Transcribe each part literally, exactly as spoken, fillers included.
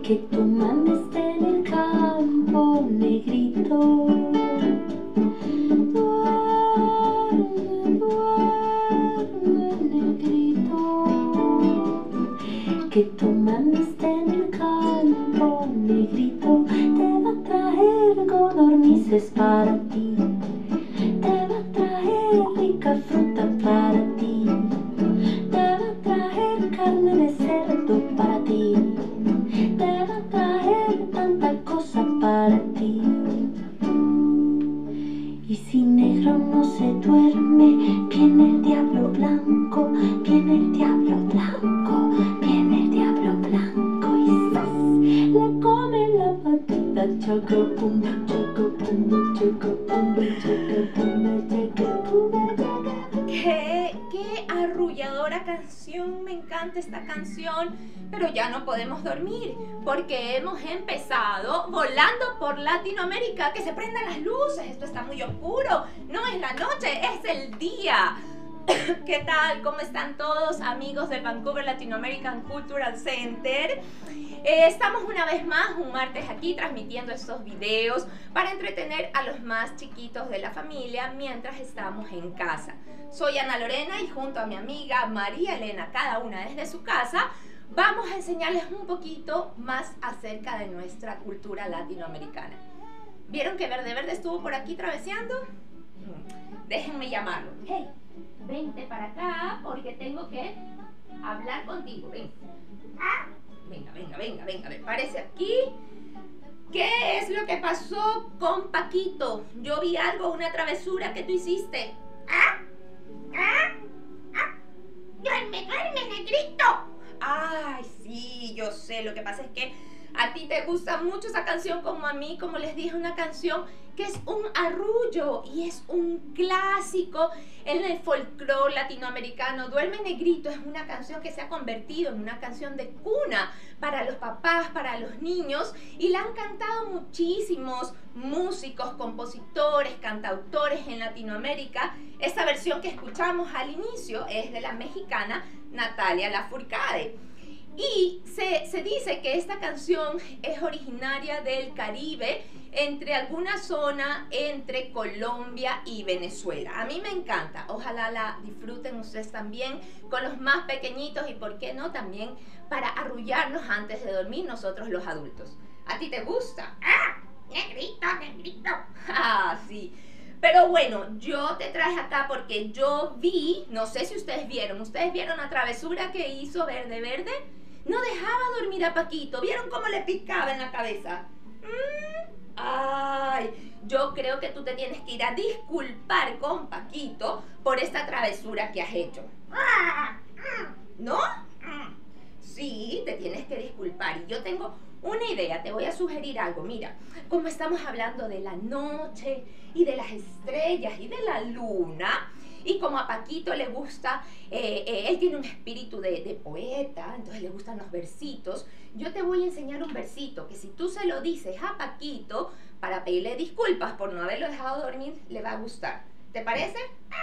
que tu mamá esté en el campo, negrito. Duerme, duerme, negrito. Que tu mamá esté en el campo, negrito. Te va a traer codornices para ti. Te va a traer rica fruta para ti. Te va a traer carne de cerdo para ti. Te va a traer tanta cosa para ti. Y si negro no se duerme, viene el diablo blanco, viene el diablo blanco, viene el diablo blanco y ¡zas! Le come la patita, chocopum, chocopum, chocopum, chocopum, chocopum, chocopum. ¡Qué, qué arrulladora canción! Me encanta esta canción, pero ya no podemos dormir porque hemos empezado volando por Latinoamérica. ¡Que se prendan las luces! Esto está muy oscuro. No es la noche, es el día. ¿Qué tal? ¿Cómo están todos, amigos del Vancouver Latino American Cultural Center? Eh, estamos una vez más, un martes aquí, transmitiendo estos videos para entretener a los más chiquitos de la familia mientras estamos en casa. Soy Ana Lorena y junto a mi amiga María Elena, cada una desde su casa, vamos a enseñarles un poquito más acerca de nuestra cultura latinoamericana. ¿Vieron que Verde Verde estuvo por aquí traveseando? Déjenme llamarlo. Hey, vente para acá porque tengo que hablar contigo. Ven. Venga, venga, venga, venga, me parece aquí. ¿Qué es lo que pasó con Paquito? Yo vi algo, una travesura que tú hiciste. ¿Ah? ¿Ah? ¿Ah? ¡Duerme, duerme, negrito! Ay, sí, yo sé. Lo que pasa es que a ti te gusta mucho esa canción como a mí, como les dije, una canción que es un arrullo y es un clásico en el folclore latinoamericano. Duerme Negrito es una canción que se ha convertido en una canción de cuna para los papás, para los niños, y la han cantado muchísimos músicos, compositores, cantautores en Latinoamérica. Esta versión que escuchamos al inicio es de la mexicana Natalia Lafourcade. Y se, se dice que esta canción es originaria del Caribe, entre alguna zona entre Colombia y Venezuela. A mí me encanta, ojalá la disfruten ustedes también con los más pequeñitos y por qué no también para arrullarnos antes de dormir nosotros los adultos. ¿A ti te gusta? ¡Ah! Negrito, negrito. Ah, sí. Pero bueno, yo te traje acá porque yo vi, no sé si ustedes vieron, ¿ustedes vieron la travesura que hizo Verde Verde? No dejaba dormir a Paquito. ¿Vieron cómo le picaba en la cabeza? Mm, ay, yo creo que tú te tienes que ir a disculpar con Paquito por esta travesura que has hecho. ¿No? Sí, te tienes que disculpar. Y yo tengo una idea, te voy a sugerir algo. Mira, como estamos hablando de la noche y de las estrellas y de la luna, y como a Paquito le gusta, eh, eh, él tiene un espíritu de, de poeta, entonces le gustan los versitos, yo te voy a enseñar un versito que si tú se lo dices a Paquito para pedirle disculpas por no haberlo dejado dormir, le va a gustar. ¿Te parece?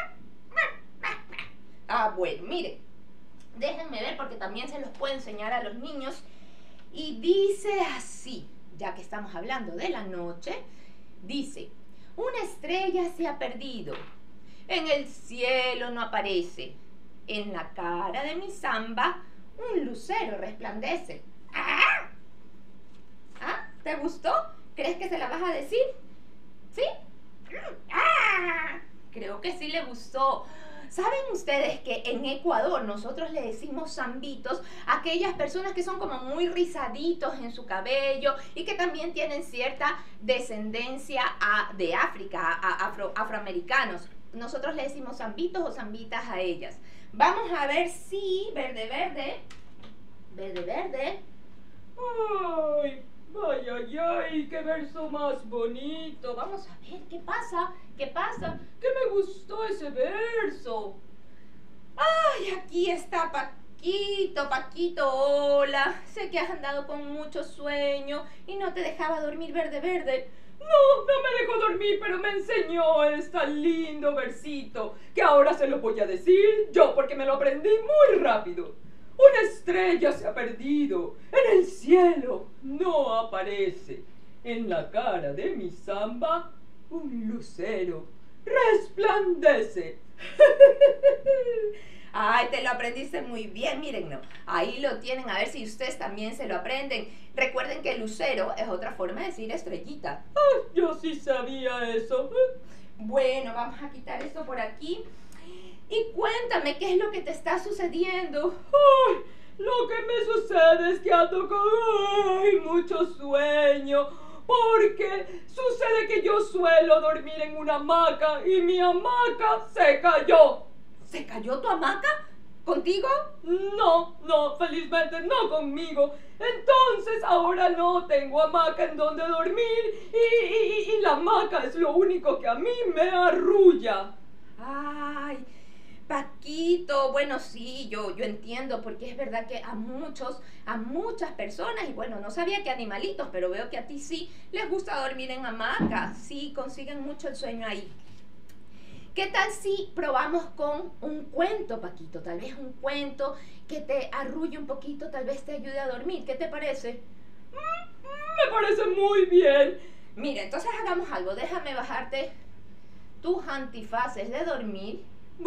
Ah, bueno, mire, déjenme ver porque también se los puedo enseñar a los niños. Y dice así, ya que estamos hablando de la noche, dice: una estrella se ha perdido, en el cielo no aparece, en la cara de mi samba un lucero resplandece. ¿Ah? ¿Ah? ¿Te gustó? ¿Crees que se la vas a decir? ¿Sí? ¡Ah! Creo que sí le gustó. ¿Saben ustedes que en Ecuador nosotros le decimos zambitos a aquellas personas que son como muy rizaditos en su cabello y que también tienen cierta descendencia a, de África, a afro, afroamericanos? Nosotros le decimos zambitos o zambitas a ellas. Vamos a ver si Verde Verde, Verde Verde. ¡Ay! ¡Ay, ay, ay! ¡Qué verso más bonito! Vamos a ver, ¿qué pasa? ¿Qué pasa? ¡Que me gustó ese verso! ¡Ay, aquí está Paquito! Paquito, hola. Sé que has andado con mucho sueño y no te dejaba dormir Verde Verde. No, no me dejó dormir, pero me enseñó este lindo versito, que ahora se lo voy a decir yo, porque me lo aprendí muy rápido. Una estrella se ha perdido. En el cielo no aparece. En la cara de mi samba, un lucero resplandece. Ay, te lo aprendiste muy bien, mírenlo. Ahí lo tienen, a ver si ustedes también se lo aprenden. Recuerden que lucero es otra forma de decir estrellita. Ah, yo sí sabía eso. Bueno, vamos a quitar esto por aquí. Y cuéntame, ¿qué es lo que te está sucediendo? Ay, lo que me sucede es que ando con ay, mucho sueño, porque sucede que yo suelo dormir en una hamaca y mi hamaca se cayó. ¿Se cayó tu hamaca? ¿Contigo? No, no, felizmente no conmigo. Entonces ahora no tengo hamaca en donde dormir y, y, y la hamaca es lo único que a mí me arrulla. Ay, Paquito, bueno, sí, yo, yo entiendo, porque es verdad que a muchos, a muchas personas, y bueno, no sabía que animalitos, pero veo que a ti sí les gusta dormir en hamaca, sí, consiguen mucho el sueño ahí. ¿Qué tal si probamos con un cuento, Paquito? Tal vez un cuento que te arrulle un poquito, tal vez te ayude a dormir, ¿qué te parece? Me parece muy bien. Mira, entonces hagamos algo, déjame bajarte tus antifaces de dormir.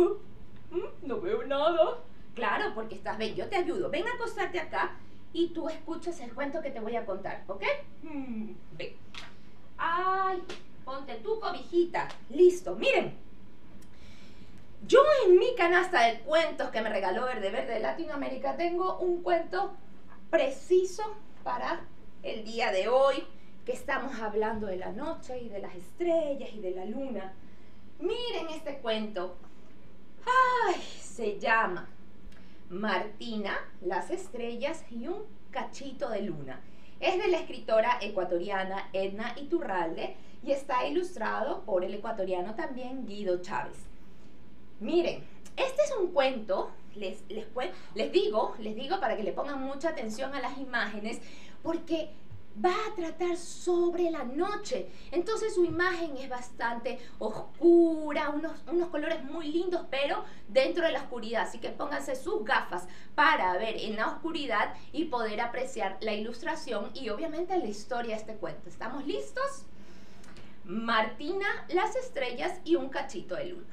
No veo nada. Claro, porque estás bien, yo te ayudo. Ven a acostarte acá y tú escuchas el cuento que te voy a contar, ¿ok? Mm, ven. Ay, ponte tu cobijita. Listo, miren. Yo en mi canasta de cuentos que me regaló Verde Verde de Latinoamérica tengo un cuento preciso para el día de hoy, que estamos hablando de la noche y de las estrellas y de la luna. Miren este cuento. Ay, se llama Martina, las estrellas y un cachito de luna. Es de la escritora ecuatoriana Edna Iturralde y está ilustrado por el ecuatoriano también Guido Chávez. Miren, este es un cuento, les, les, les digo, les digo para que le pongan mucha atención a las imágenes, porque va a tratar sobre la noche. Entonces su imagen es bastante oscura, unos, unos colores muy lindos, pero dentro de la oscuridad. Así que pónganse sus gafas para ver en la oscuridad y poder apreciar la ilustración y obviamente la historia de este cuento. ¿Estamos listos? Martina, las estrellas y un cachito de luna.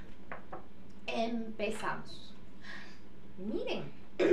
Empezamos. Miren.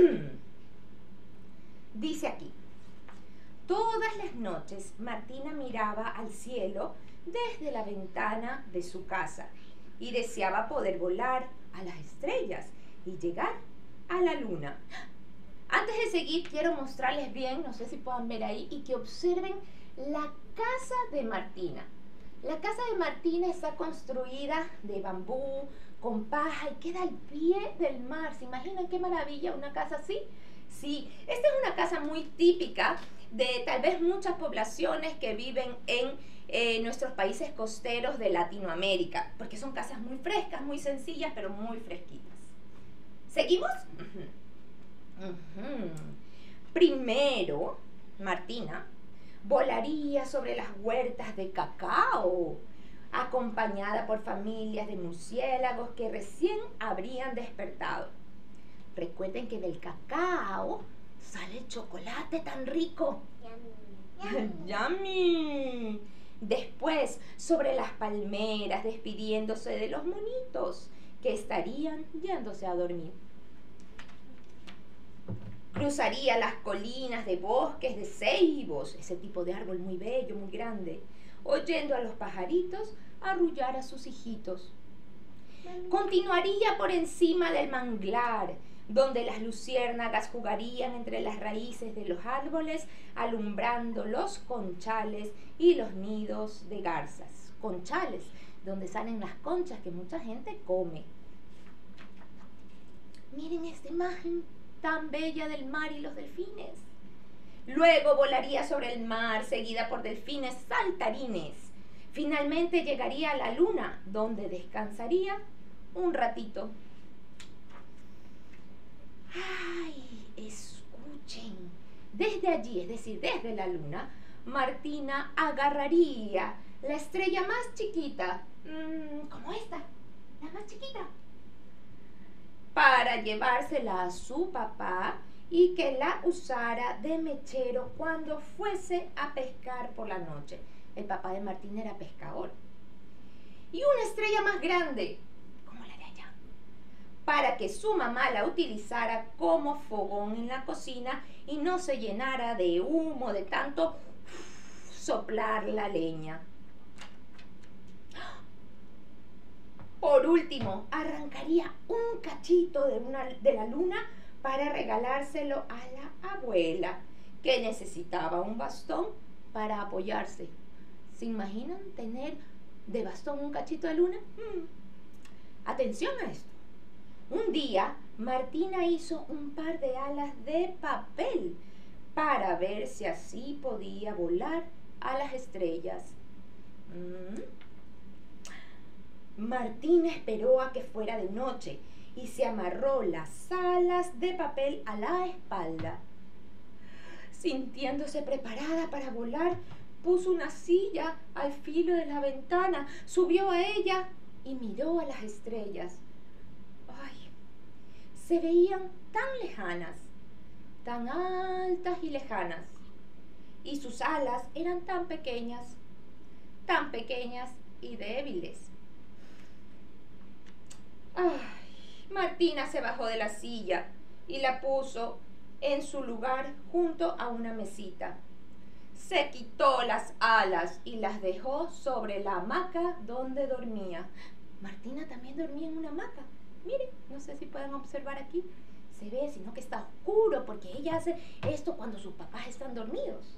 Dice aquí. Todas las noches Martina miraba al cielo desde la ventana de su casa y deseaba poder volar a las estrellas y llegar a la luna. Antes de seguir quiero mostrarles bien, no sé si puedan ver ahí, y que observen la casa de Martina. La casa de Martina está construida de bambú, con paja y queda al pie del mar. ¿Se imaginan qué maravilla una casa así? Sí, esta es una casa muy típica de tal vez muchas poblaciones que viven en eh, nuestros países costeros de Latinoamérica, porque son casas muy frescas, muy sencillas, pero muy fresquitas. ¿Seguimos? Uh-huh. Uh-huh. Primero, Martina volaría sobre las huertas de cacao, acompañada por familias de murciélagos que recién habrían despertado. Recuerden que del cacao sale chocolate tan rico. Yummy. Yummy. Después, sobre las palmeras, despidiéndose de los monitos que estarían yéndose a dormir. Cruzaría las colinas de bosques de ceibos, ese tipo de árbol muy bello, muy grande, oyendo a los pajaritos arrullar a sus hijitos. Continuaría por encima del manglar, donde las luciérnagas jugarían entre las raíces de los árboles, alumbrando los conchales y los nidos de garzas. Conchales, donde salen las conchas que mucha gente come. Miren esta imagen tan bella del mar y los delfines. Luego volaría sobre el mar, seguida por delfines saltarines. Finalmente llegaría a la luna, donde descansaría un ratito. ¡Ay! Escuchen. Desde allí, es decir, desde la luna, Martina agarraría la estrella más chiquita, mmm, como esta, la más chiquita, para llevársela a su papá y que la usara de mechero cuando fuese a pescar por la noche. El papá de Martina era pescador. Y una estrella más grande, como la de allá, para que su mamá la utilizara como fogón en la cocina y no se llenara de humo de tanto soplar la leña. Por último, arrancaría un cachito de, una, de la luna para regalárselo a la abuela, que necesitaba un bastón para apoyarse. ¿Se imaginan tener de bastón un cachito de luna? Hmm. Atención a esto. Un día, Martina hizo un par de alas de papel para ver si así podía volar a las estrellas. Hmm. Martina esperó a que fuera de noche y se amarró las alas de papel a la espalda. Sintiéndose preparada para volar, puso una silla al filo de la ventana, subió a ella y miró a las estrellas. ¡Ay! Se veían tan lejanas, tan altas y lejanas, y sus alas eran tan pequeñas, tan pequeñas y débiles. ¡Ay! Martina se bajó de la silla y la puso en su lugar junto a una mesita. Se quitó las alas y las dejó sobre la hamaca donde dormía. Martina también dormía en una hamaca. Miren, no sé si pueden observar aquí. Se ve, sino que está oscuro porque ella hace esto cuando sus papás están dormidos.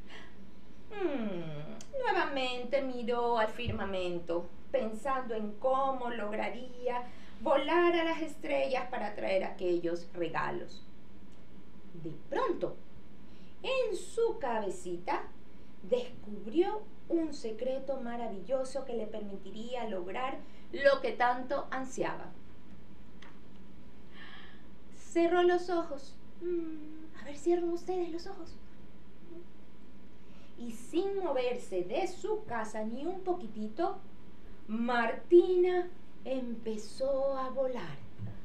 Hmm, nuevamente miró al firmamento, pensando en cómo lograría volar a las estrellas para traer aquellos regalos. De pronto, en su cabecita, descubrió un secreto maravilloso que le permitiría lograr lo que tanto ansiaba. Cerró los ojos. Mm, a ver, cierren ustedes los ojos. Y sin moverse de su casa ni un poquitito, Martina empezó a volar,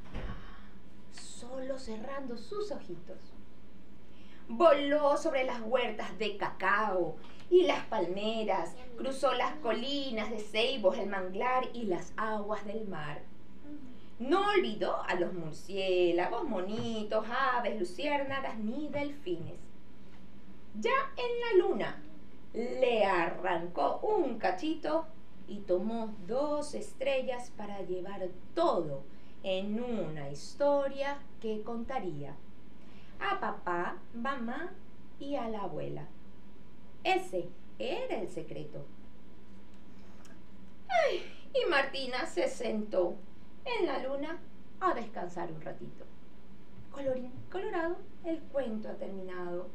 solo cerrando sus ojitos. Voló sobre las huertas de cacao y las palmeras, cruzó las colinas de ceibos, el manglar y las aguas del mar. No olvidó a los murciélagos, monitos, aves, luciérnagas ni delfines. Ya en la luna le arrancó un cachito y tomó dos estrellas para llevar todo en una historia que contaría a papá, mamá y a la abuela. Ese era el secreto. Ay, y Martina se sentó en la luna a descansar un ratito. Colorín colorado, el cuento ha terminado.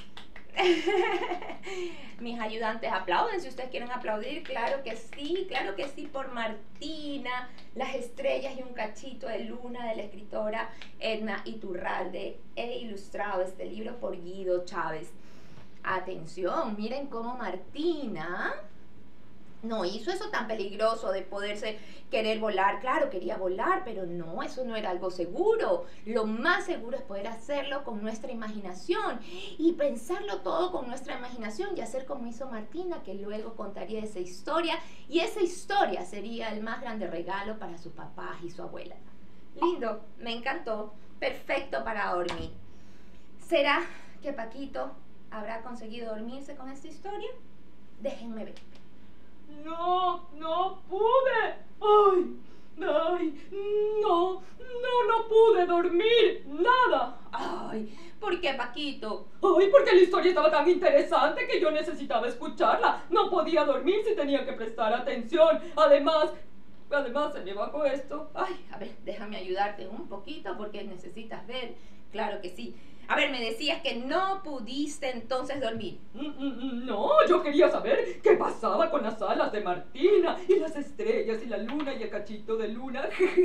Mis ayudantes aplauden si ustedes quieren aplaudir. Claro que sí, claro que sí, por Martina, las estrellas y un cachito de luna, de la escritora Edna Iturralde, e ilustrado este libro por Guido Chávez. Atención, miren cómo Martina no hizo eso tan peligroso de poderse querer volar. Claro, quería volar, pero no, eso no era algo seguro. Lo más seguro es poder hacerlo con nuestra imaginación y pensarlo todo con nuestra imaginación y hacer como hizo Martina, que luego contaría esa historia, y esa historia sería el más grande regalo para sus papás y su abuela. Lindo, me encantó, perfecto para dormir. ¿Será que Paquito habrá conseguido dormirse con esta historia? Déjenme ver. No, no pude. Ay, ay, no, no, no pude dormir, nada. Ay, ¿por qué, Paquito? Ay, porque la historia estaba tan interesante que yo necesitaba escucharla. No podía dormir si tenía que prestar atención. Además, además se me bajó esto. Ay, a ver, déjame ayudarte un poquito porque necesitas ver. Claro que sí. A ver, me decías que no pudiste entonces dormir. No, yo quería saber qué pasaba con las alas de Martina y las estrellas y la luna y el cachito de luna.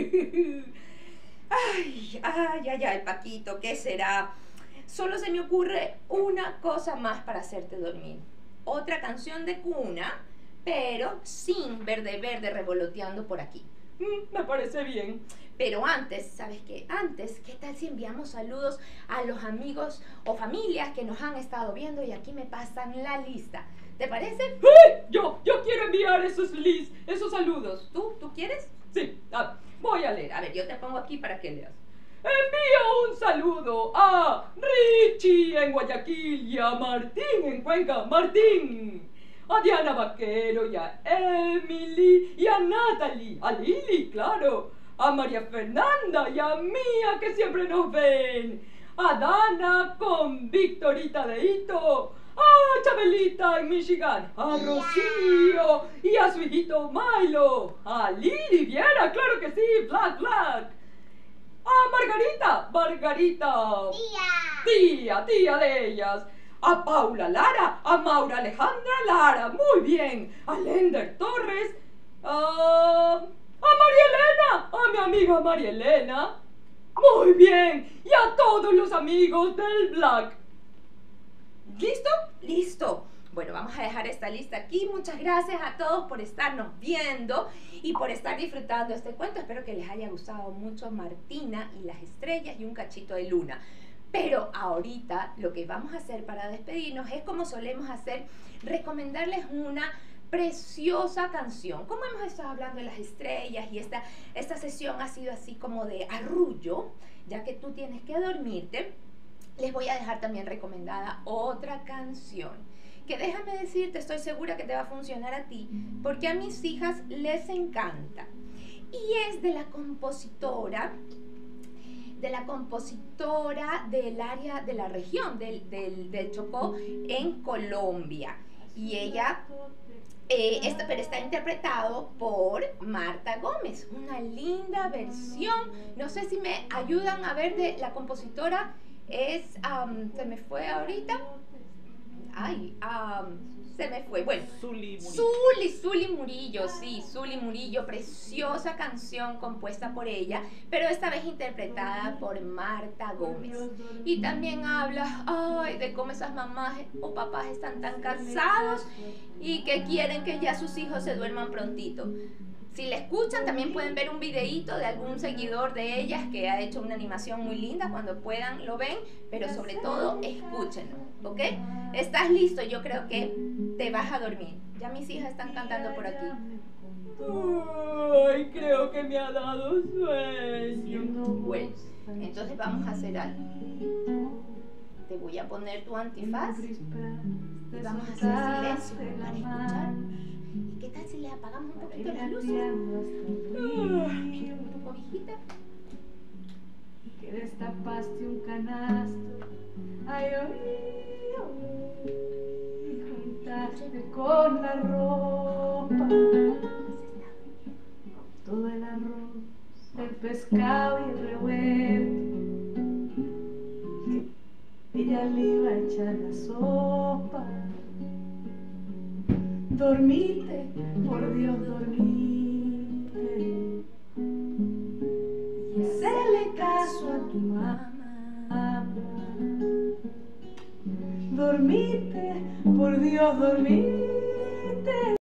Ay, ay, ay, ay, Paquito, ¿qué será? Solo se me ocurre una cosa más para hacerte dormir. Otra canción de cuna, pero sin Verde Verde revoloteando por aquí. Mm, me parece bien. Pero antes, ¿sabes qué? Antes, ¿qué tal si enviamos saludos a los amigos o familias que nos han estado viendo y aquí me pasan la lista? ¿Te parece? ¡Ay! Yo, yo quiero enviar esos lis, esos saludos. ¿Tú? ¿Tú quieres? Sí, ah, voy a leer. A ver, yo te pongo aquí para que leas. Envío un saludo a Richie en Guayaquil y a Martín en Cuenca. Martín. A Diana Vaquero y a Emily y a Natalie. A Lili, claro. A María Fernanda y a Mía que siempre nos ven. A Dana con Victorita de Hito. A Chabelita en Michigan. A Rocío y a su hijito Milo. A Lili Viera, claro que sí. Black, Black. A Margarita, Margarita. Tía. Tía, tía de ellas. A Paula Lara, a Maura Alejandra Lara, muy bien. A Lender Torres, a, a María Elena, a mi amiga María Elena, muy bien. Y a todos los amigos del Black. ¿Listo? Listo. Bueno, vamos a dejar esta lista aquí. Muchas gracias a todos por estarnos viendo y por estar disfrutando este cuento. Espero que les haya gustado mucho Martina y las estrellas y un cachito de luna. Pero ahorita lo que vamos a hacer para despedirnos es como solemos hacer, recomendarles una preciosa canción. Como hemos estado hablando de las estrellas y esta, esta sesión ha sido así como de arrullo, ya que tú tienes que dormirte, les voy a dejar también recomendada otra canción que, déjame decirte, estoy segura que te va a funcionar a ti, porque a mis hijas les encanta. Y es de la compositora de la compositora del área de la región del, del, del Chocó en Colombia, y ella eh, está, pero está interpretado por Marta Gómez, una linda versión. No sé si me ayudan a ver de la compositora. Es, um, se me fue ahorita, ay, um, se me fue, bueno, Zuli Murillo. Zuli, Zuli Murillo, sí, Zuli Murillo, preciosa canción compuesta por ella, pero esta vez interpretada por Marta Gómez. Y también habla, ay, de cómo esas mamás o papás están tan cansados y que quieren que ya sus hijos se duerman prontito. Si la escuchan, también pueden ver un videíto de algún seguidor de ellas que ha hecho una animación muy linda. Cuando puedan lo ven, pero sobre todo escúchenlo, ¿ok? ¿Estás listo? Yo creo que te vas a dormir. Ya mis hijas están cantando por aquí. Ay, creo que me ha dado sueño. Bueno, entonces vamos a hacer algo. Te voy a poner tu antifaz y vamos a hacer silencio para escuchar. ¿Y qué tal si le apagamos un poquito las luces? Venga, con tu cobijita. Que destapaste un canasto, ay, oí, oí, y juntaste con la ropa todo el arroz, el pescado y el revuelto, que ella le iba a echar la sopa. Dormite, por Dios, dormite, y hacele caso a tu mamá. Dormite, por Dios, dormite.